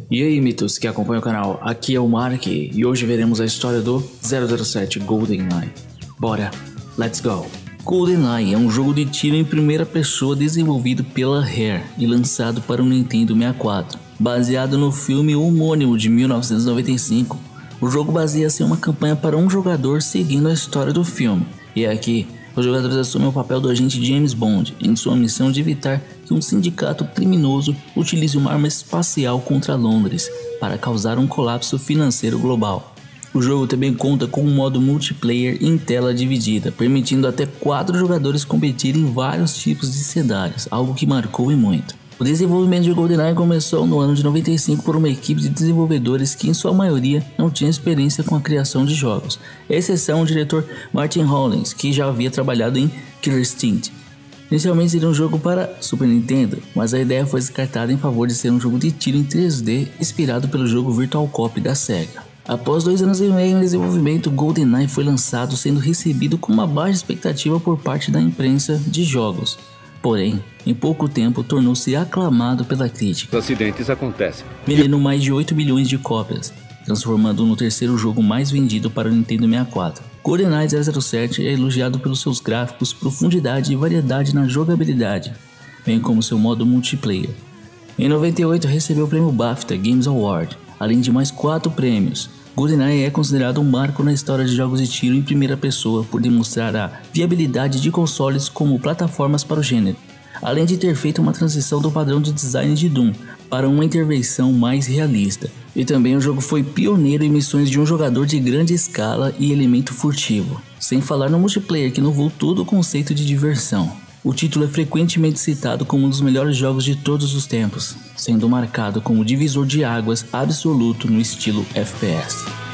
E aí, mitos que acompanham o canal, aqui é o Mark e hoje veremos a história do 007 GoldenEye. Bora, let's go! GoldenEye é um jogo de tiro em primeira pessoa desenvolvido pela Rare e lançado para o Nintendo 64. Baseado no filme homônimo de 1995, o jogo baseia-se em uma campanha para um jogador seguindo a história do filme. E aqui, os jogadores assumem o papel do agente James Bond em sua missão de evitar que um sindicato criminoso utilize uma arma espacial contra Londres para causar um colapso financeiro global. O jogo também conta com um modo multiplayer em tela dividida, permitindo até 4 jogadores competirem em vários tipos de cenários, algo que marcou e muito. O desenvolvimento de GoldenEye começou no ano de 95 por uma equipe de desenvolvedores que em sua maioria não tinha experiência com a criação de jogos, exceção o diretor Martin Hollins, que já havia trabalhado em Killer Instinct. Inicialmente seria um jogo para Super Nintendo, mas a ideia foi descartada em favor de ser um jogo de tiro em 3D inspirado pelo jogo Virtual Cop da Sega. Após 2 anos e meio em desenvolvimento, GoldenEye foi lançado sendo recebido com uma baixa expectativa por parte da imprensa de jogos. Porém, em pouco tempo tornou-se aclamado pela crítica. Os acidentes acontecem. Vendendo mais de 8 bilhões de cópias, transformando-o no terceiro jogo mais vendido para o Nintendo 64. GoldenEye 007 é elogiado pelos seus gráficos, profundidade e variedade na jogabilidade, bem como seu modo multiplayer. Em 98 recebeu o prêmio BAFTA Games Award, além de mais 4 prêmios. GoldenEye é considerado um marco na história de jogos de tiro em primeira pessoa por demonstrar a viabilidade de consoles como plataformas para o gênero, além de ter feito uma transição do padrão de design de Doom para uma intervenção mais realista. E também o jogo foi pioneiro em missões de um jogador de grande escala e elemento furtivo, sem falar no multiplayer que inovou todo o conceito de diversão. O título é frequentemente citado como um dos melhores jogos de todos os tempos, sendo marcado como divisor de águas absoluto no estilo FPS.